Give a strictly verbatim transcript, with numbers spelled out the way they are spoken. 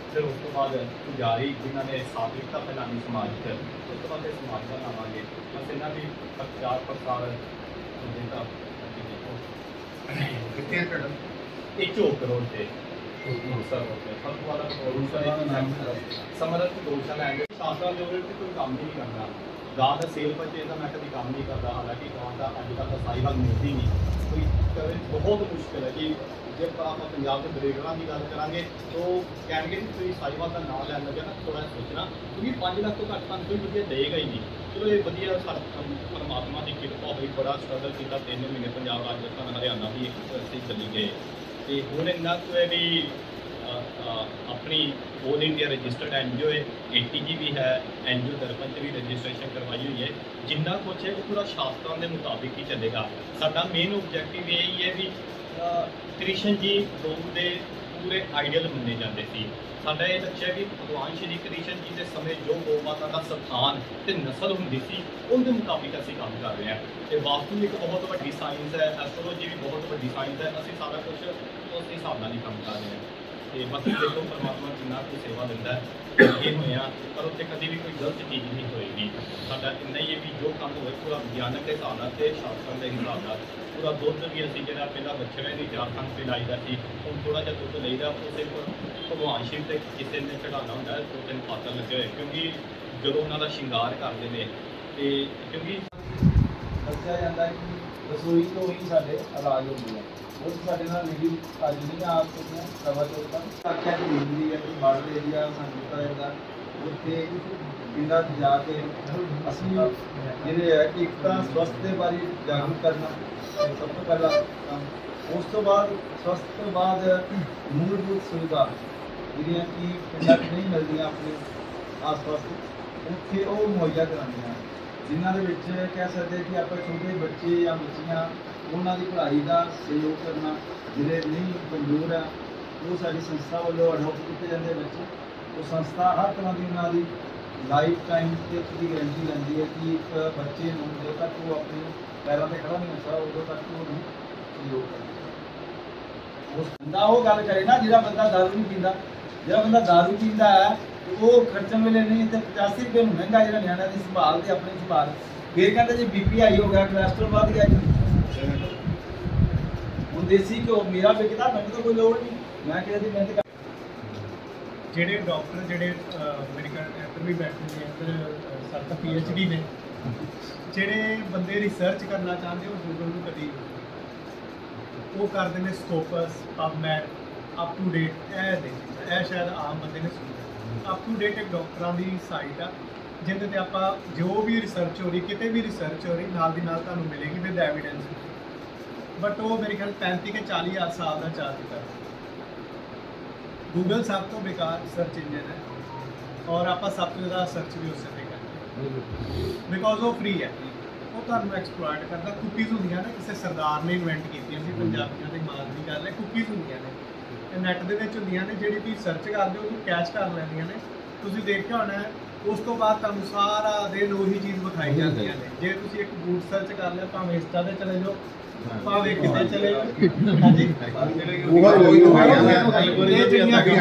फिर उस तो बाद पुजारी जिन्होंने सात्विकता फैलानी समाज च, उस तो बाद समाज का लावांगे बस इन्हों की प्रचार प्रसार जिदा एक चौक रोड से समर्थ गौशाला शास्त्रा के कोई काम नहीं करता गां का सेल परचेज का मैं कभी काम नहीं करता। हालांकि गां का अजकल का साहिवाल मिलती नहीं कोई बहुत मुश्किल है कि जब आप पंजाब के ब्रेडर की गल करा तो कह कोई साहिवाल का नाम लैन लगे ना थोड़ा सोचना क्योंकि पाँच लाख तो घट तुम कोई वजिया देगा ही नहीं। चलो ये वजिया परमात्मा की किरपा हुई बड़ा स्ट्रगल किया तीन महीने पंजाब राजस्थान हरियाणा भी एक चली गए तो हूँ इन्ना को है भी अपनी all India registered N G O है ए टी जी भी है एन जी ओ दर्पण भी रजिस्ट्रेशन करवाई हुई है। जिन्ना कुछ है वो पूरा शास्त्रों के मुताबिक ही चलेगा। साडा मेन ऑब्जेक्टिव यही है भी कृष्ण जी लोग के पूरे आइडियल मने जाते थे। साडा ये लक्ष्य है कि भगवान श्री कृष्ण जी के समय जो गौ माता का स्थान तो नस्ल होंगी सी उनके मुताबिक असीं काम कर रहे हैं। तो वास्तु एक बहुत वड्डी साइंस है, एस्ट्रोलॉजी भी बहुत वड्डी साइंस है। असीं सारा कुछ उस हिसाब नाल ही काम कर रहे हैं। तो बाकी देखो परमात्मा जिन्ना कोई सेवा दिता है ये होया पर उत्ते कभी भी कोई गलत चीज़ नहीं होएगी। साडा इन्ना ही है भी जो काम होए पूरा विज्ञानक के हिसाब नाल ते शास्त्रों के हिसाब नाल पूरा दुध भी असीं जिहड़ा पहला बछड़े की चार खंड पिलाईदा सी हुण थोड़ा जिहा दुध लईदा वो सिर्फ भगवान शिव ते किसी ने चढ़ाना होंदा है दो तीन पात्र लगे हुए क्योंकि जो उन्हों का श्रृंगार करते हैं तो क्योंकि दसिया जाता है कि रसोई तो ही साढ़े इलाज होंगे है वो साढ़े नाल वीडियो अज नहीं आ सकते सवा चौथ तक आख्या कि बिजली है कि बार्डर एरिया संगीता है उत्थे पिंडा जाके असं जिहड़े है कि एक तो स्वास्थ्य के बारे जागरूक करना सब तो पहला काम उस तो बाद स्वास्थ्य तो बाद मूलभूत सुविधा जिहड़ियां कि पिंडा नहीं मिलदियां अपने आस पास उत्थे वो मुहैया करानियां जिन्हों के कह सकते कि आप छोटे बच्चे या बच्चियां उन्होंने पढ़ाई का सहयोग करना जिले नहीं कमजोर है वो साड़ी संस्था वालों अडोप्ट किए जाते बच्चे तो संस्था हर तरह की उन्होंने लाइफ टाइम की गारंटी लेंदी है कि एक बच्चे जो तक वो अपने पैरों पर खड़ा नहीं होता उदों तक वो सहयोग करता। उस बंदा वो गल करे ना जो बंदा दारू नहीं पीता जो बंदा दारू पीता है वो खर्चन वेले नहीं तो पचासी रुपये महंगा जो नियाणिया की संभाल तो अपनी संभाल फिर कहते जी बी पी आई हो गया कोलेस्ट्रोल बढ़ गया हूँ देसी घ्यो मेरा बिकता मैंने तो कोई लोड़ नहीं मैं कहती मेहनत ਜਿਹੜੇ ਡਾਕਟਰ ਜਿਹੜੇ ਮੇਰੇ ਕੋਲ ਇੱਧਰ ਵੀ ਬੈਠੇ ਨੇ ਇੱਧਰ ਸੱਤ ਪੀ ਐਚ ਡੀ ਨੇ ਜਿਹੜੇ ਬੰਦੇ ਰਿਸਰਚ ਕਰਨਾ ਚਾਹੁੰਦੇ ਉਹ ਗੂਗਲ ਨੂੰ ਕਦੀ ਉਹ ਕਰਦੇ ਨੇ Scopus PubMed up to date ਇਹ ਦੇ ਇਹ ਸ਼ਾਇਦ ਆਮ ਬੰਦੇ ਨੇ ਸੁਣਿਆ ਅਪ ਟੂ ਡੇਟ ਇੱਕ ਡਾਕਟਰਾਂ ਦੀ ਸਾਈਟ ਆ ਜਿਹਦੇ ਤੇ ਆਪਾਂ ਜੋ ਵੀ ਰਿਸਰਚ ਹੋ ਰਹੀ ਕਿਤੇ ਵੀ ਰਿਸਰਚ ਹੋ ਰਹੀ ਨਾਲ ਦੀ ਨਾਲ ਤੁਹਾਨੂੰ ਮਿਲੇਗੀ ਵਿਦ ਐਵੀਡੈਂਸ बट वो मेरे ख्याल पैंती के चाली हज़ार साल का चार्ज कर गूगल सब तो बेकार सर्च इंजन है और आप सब तो ज़्यादा सर्च भी उस पर करते बिकॉज वो फ्री है वो तुम एक्सप्लॉइट करता कुकीज़ होंगे ना किसी सरदार ने इन्वेंट की पंजाबियों के मार की गल है कुकीज़ होंगे ने नैट के होंगे ने जी तुम सर्च करते हो कैच कर लेंदियां ने तुसीं देखा होना है उस तो बाद तुम सारा दिन वही चीज़ विखाई जाती है जे तुसीं एक बूट सर्च कर लिया भावें इंस्टा ते चले जाओ भावें किते चले जाओ हाँ जी